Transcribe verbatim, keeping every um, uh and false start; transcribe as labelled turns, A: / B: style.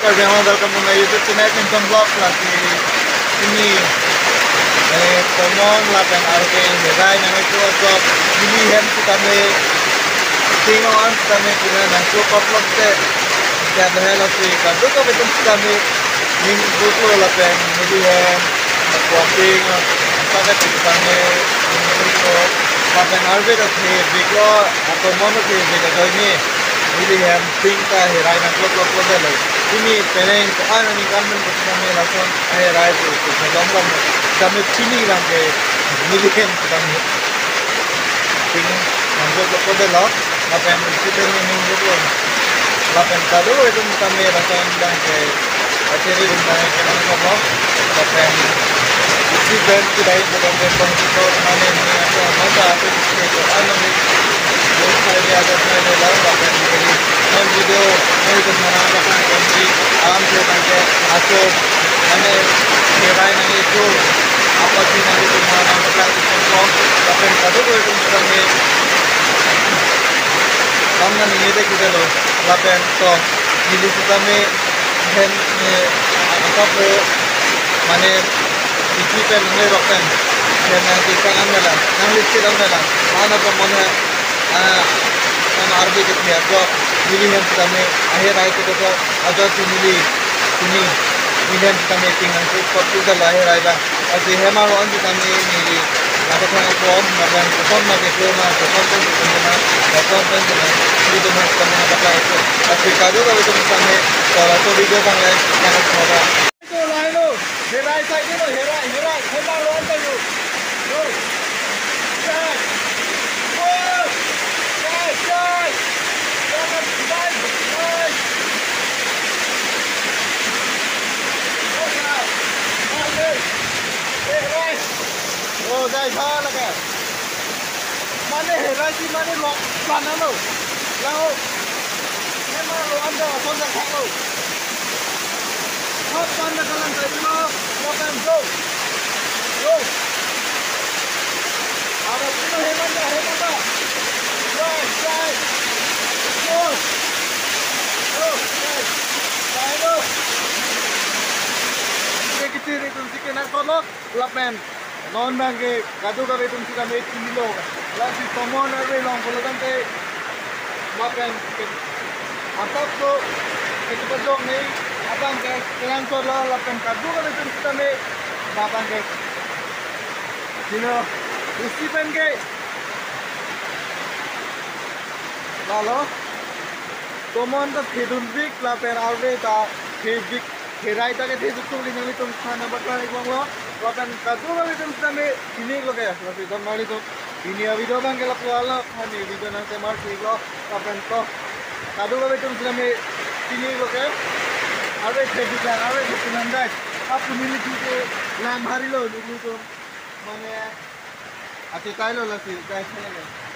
A: lagi yang welcome to my YouTube channel Tomon vlog lagi ini eh Tomon lapen arke herai nang itu Ajok ini hem kita me tingon kita me punya nang vlog vlog te ya bahela sih kado ko betul kita me ning butuh lapen ini hem walking apa kita me itu lapen arke te biko Tomon te biko ini ini hem tingka herai nang vlog vlog te ini peneng ko ano ni kamen ko kami lason ay rai ko ko lomlom kami chini lang ke milihen kami ting anggo ko de lo lapen siten ni ning ko lapen kado itu kami lason lang ke aceri undang ke nang ko lapen isi ben kidai ko kami pon ko mane ni ako mata aku ko ano ni ko saya ada saya lawan lapen ini मैं video मैं तो बना रहा हूँ कि आराम से करके Ajok मैंने हेराई नहीं तो आपत्ति नहीं तो माना मतलब इसको अपन कदों को तुम करेंगे हम ना नहीं देख इधर लो लापेन तो मिली सुधा में हम apa को माने इसी पे नहीं रखते हैं मैं देखा हम ना हम लिखते हम ना माना तो मन है हम आरबी के थे तो मिली हम kami akhir hari itu tu ada tu mili ini milihan kami tinggal tu foto dah lahir hari dah. Jadi hemar orang kami mili apa pun aku om macam pun macam tu macam pun pun tu mana pun pun tu mana itu macam kami apa lah itu. Tapi kalau kalau tu kami kalau tu video bang lain jangan semua. Itu lain tu herai saya tu herai herai hemar orang tu. Tu. Cai. Wow. Cai cai. Jangan cai. Oh, guys, ha lagi. Mana herai sih mana lo, mana lo, lao. Memang lo anda sonda kau lo. Hot anda kalan tadi lo, lo kan go, go. Ada pun heran dah, heran dah. Right, right. Go, go, right. Baik. Kita itu sikit nak tolak, lapen. Non bangke kado kami tu kita make ini lo, lagi Tomon ada long kalau kan te, lapen atap tu kita berdong ni, abang ke yang tu lah lapen kado kami tu kita make, abang ke, sino, isi pen ke, lalu Tomon tu khedun big lapen alwe ta khedbig herai ta ke kheduk tu ni nami tu khana bakal ikong lo. Lapan kado kali tu kami ini lo kaya, tapi tu mali tu ini video bang kalau kuala, kami video nanti marki lo, lapan tu kado kali tu kami ini lo kaya, ada cerita, ada cerita nanda, apa ni tu lam hari lo, ini tu mana, asyik tahu lo lah sih, guys ni.